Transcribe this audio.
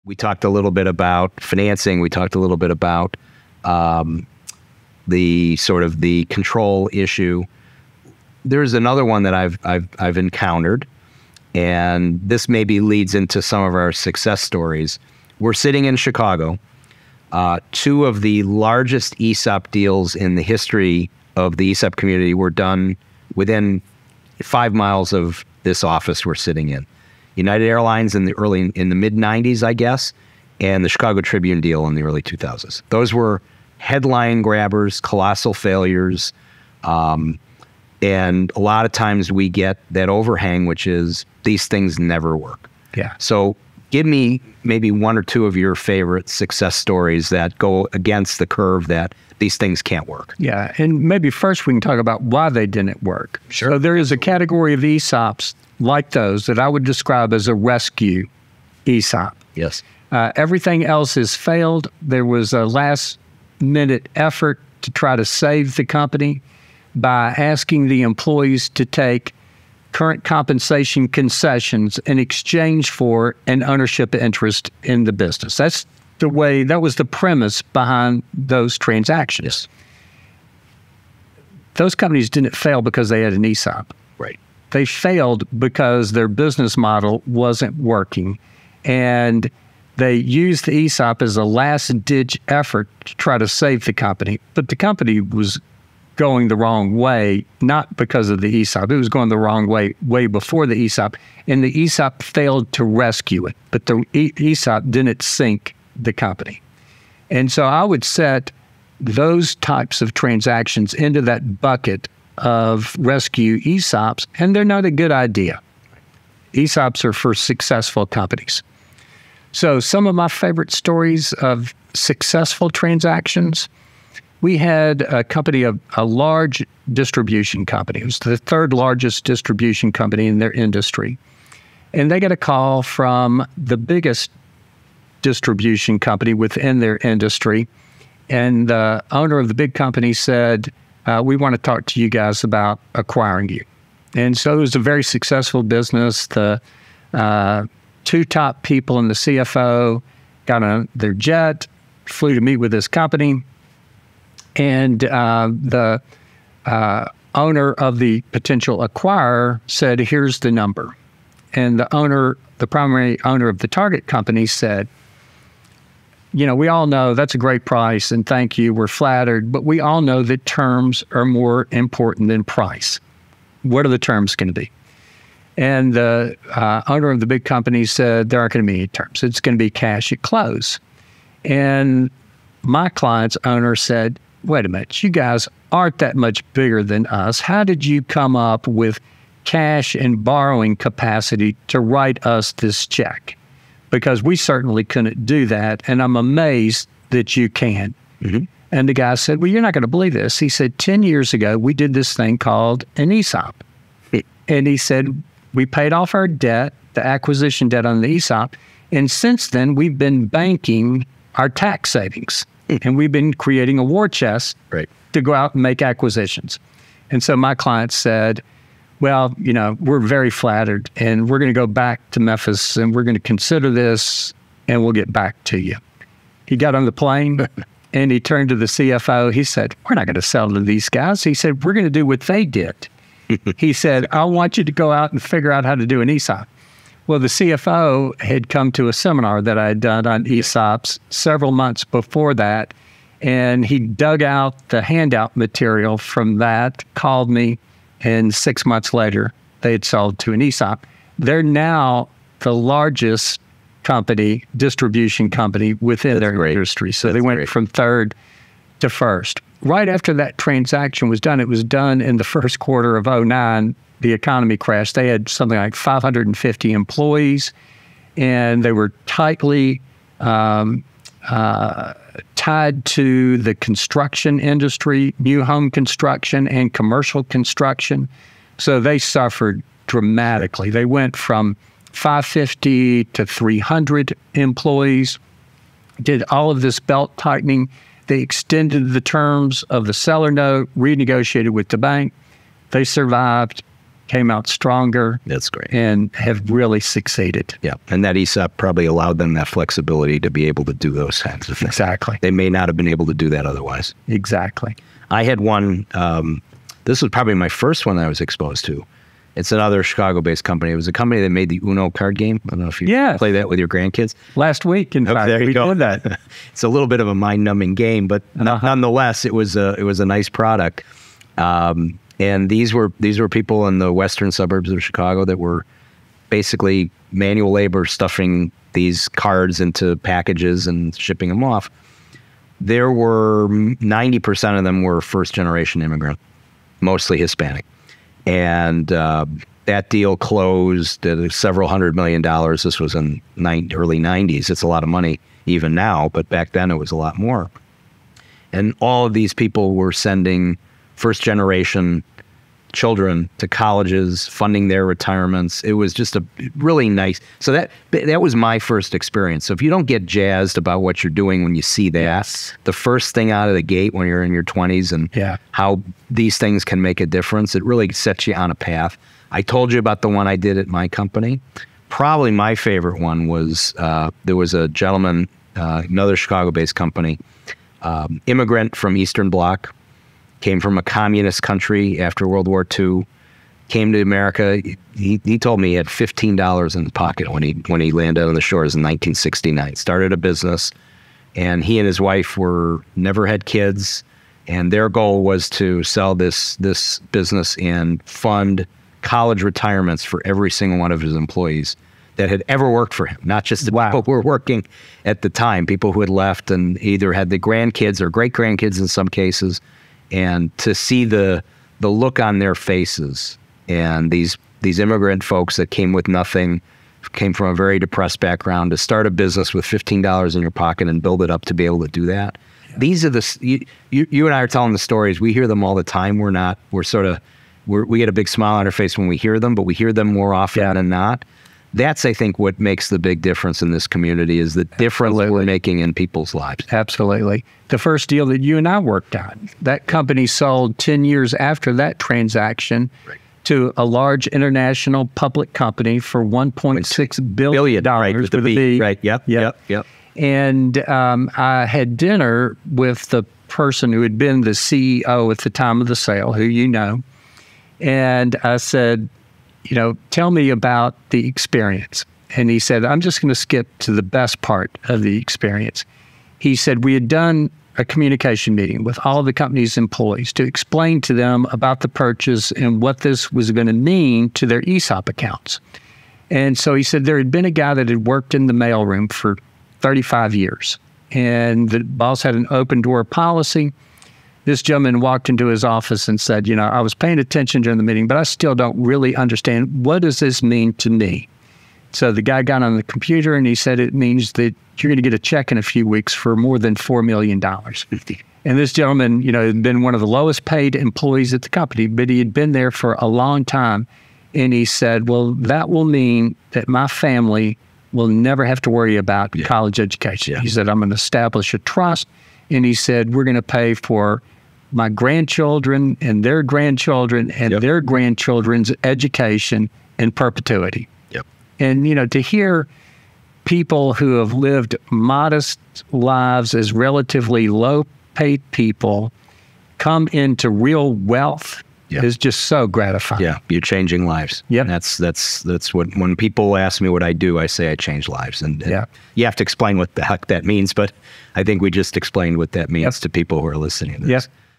We talked a little bit about financing. We talked a little bit about the sort of the control issue. There's another one that I've encountered, and this maybe leads into some of our success stories. We're sitting in Chicago. Two of the largest ESOP deals in the history of the ESOP community were done within 5 miles of this office we're sitting in. United Airlines in the mid 90s, I guess, and the Chicago Tribune deal in the early 2000s. Those were headline grabbers, colossal failures. And a lot of times we get that overhang, which is these things never work. Yeah. So give me maybe one or two of your favorite success stories that go against the curve that these things can't work. Yeah. And maybe first we can talk about why they didn't work. Sure. So there is a category of ESOPs like those that I would describe as a rescue ESOP. Yes. Everything else has failed. There was a last-minute effort to try to save the company by asking the employees to take current compensation concessions in exchange for an ownership interest in the business. That was the premise behind those transactions. Yes. Those companies didn't fail because they had an ESOP. Right. They failed because their business model wasn't working, and they used the ESOP as a last-ditch effort to try to save the company. But the company was going the wrong way, not because of the ESOP. It was going the wrong way before the ESOP, and the ESOP failed to rescue it. But the ESOP didn't sink the company. And so I would set those types of transactions into that bucket of rescue ESOPs, and they're not a good idea. ESOPs are for successful companies. So some of my favorite stories of successful transactions, we had a company, a large distribution company. It was the third largest distribution company in their industry. And they got a call from the biggest distribution company within their industry. And the owner of the big company said, we want to talk to you guys about acquiring you. And so it was a very successful business. The two top people in the CFO got on their jet, flew to meet with this company. And the owner of the potential acquirer said, here's the number. And the primary owner of the target company said, you know, we all know that's a great price and thank you, we're flattered, but we all know that terms are more important than price. What are the terms going to be? And the owner of the big company said, there aren't going to be any terms. It's going to be cash at close. And my client's owner said, wait a minute, you guys aren't that much bigger than us. How did you come up with cash and borrowing capacity to write us this check? Because we certainly couldn't do that, and I'm amazed that you can. Mm-hmm. And the guy said, well, you're not going to believe this. He said, 10 years ago, we did this thing called an ESOP. And he said, we paid off our debt, the acquisition debt on the ESOP, and since then, we've been banking our tax savings. And we've been creating a war chest to go out and make acquisitions. And so my client said, well, you know, we're very flattered, and we're going to go back to Memphis, and we're going to consider this, and we'll get back to you. He got on the plane, and he turned to the CFO. He said, we're not going to sell to these guys. He said, we're going to do what they did. He said, I want you to go out and figure out how to do an ESOP. Well, the CFO had come to a seminar that I had done on ESOPs several months before that, and he dug out the handout material from that, called me, and 6 months later, they had sold to an ESOP. They're now the largest company, distribution company within their industry. So they went from third to first. Right after that transaction was done, it was done in the first quarter of 2009, the economy crashed. They had something like 550 employees, and they were tightly tied to the construction industry, new home construction and commercial construction. So they suffered dramatically. They went from 550 to 300 employees, did all of this belt tightening. They extended the terms of the seller note, renegotiated with the bank. They survived, came out stronger. That's great. And have really succeeded. Yeah. And that ESOP probably allowed them that flexibility to be able to do those kinds of things. Exactly. They may not have been able to do that otherwise. Exactly. I had one, this was probably my first one that I was exposed to. It's another Chicago-based company. It was a company that made the Uno card game. I don't know if you play that with your grandkids. Last week, in fact, we did that. It's a little bit of a mind-numbing game, but nonetheless, it was a nice product. And these were people in the western suburbs of Chicago that were basically manual labor stuffing these cards into packages and shipping them off. There were 90% of them were first-generation immigrant, mostly Hispanic. And that deal closed at several $100 million. This was in early 90s. It's a lot of money even now, but back then it was a lot more. And all of these people were sending first-generation children to colleges, funding their retirements. It was just a really nice. So that was my first experience. So if you don't get jazzed about what you're doing when you see that, the first thing out of the gate when you're in your 20s and how these things can make a difference, it really sets you on a path. I told you about the one I did at my company. Probably my favorite one was there was a gentleman, another Chicago-based company, immigrant from Eastern Bloc, came from a communist country after World War II, came to America. He told me he had $15 in his pocket when he landed on the shores in 1969. Started a business, and he and his wife never had kids, and their goal was to sell this business and fund college retirements for every single one of his employees that had ever worked for him, not just the people who were working at the time, people who had left and either had the grandkids or great-grandkids in some cases. And to see the look on their faces, and these immigrant folks that came with nothing, came from a very depressed background, to start a business with $15 in your pocket and build it up to be able to do that. Yeah. These are you and I are telling the stories. We hear them all the time. We get a big smile on our face when we hear them, but we hear them more often than not. That's, I think, what makes the big difference in this community is the difference we're making in people's lives. Absolutely. The first deal that you and I worked on, that company sold 10 years after that transaction to a large international public company for $1.6 billion. With the B. Right. Yep. And I had dinner with the person who had been the CEO at the time of the sale, who you know, and I said, tell me about the experience. And he said, I'm just going to skip to the best part of the experience. He said, we had done a communication meeting with all the company's employees to explain to them about the purchase and what this was going to mean to their ESOP accounts. And so he said there had been a guy that had worked in the mailroom for 35 years. And the boss had an open door policy. This gentleman walked into his office and said, I was paying attention during the meeting, but I still don't really understand. What does this mean to me? So the guy got on the computer and he said, it means that you're going to get a check in a few weeks for more than $4 million. And this gentleman, had been one of the lowest paid employees at the company, but he had been there for a long time. And he said, well, that will mean that my family will never have to worry about college education. He said, I'm going to establish a trust. And he said, we're going to pay for my grandchildren and their grandchildren and their grandchildren's education in perpetuity. And, to hear people who have lived modest lives as relatively low-paid people come into real wealth is just so gratifying. Yeah, you're changing lives. Yeah, that's what, when people ask me what I do, I say I change lives. And you have to explain what the heck that means, but I think we just explained what that means to people who are listening to this.